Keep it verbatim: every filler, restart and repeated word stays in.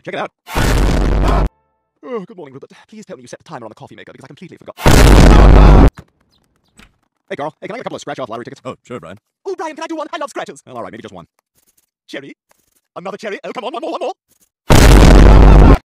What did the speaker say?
Check it out. Oh, good morning, Rupert. Please tell me you set the timer on the coffee maker, because I completely forgot. Hey, Carl. Hey, can I get a couple of scratch-off lottery tickets? Oh, sure, Brian. Oh, Brian, can I do one? I love scratches. Well, all right, maybe just one. Cherry. Another cherry. Oh, come on, one more, one more.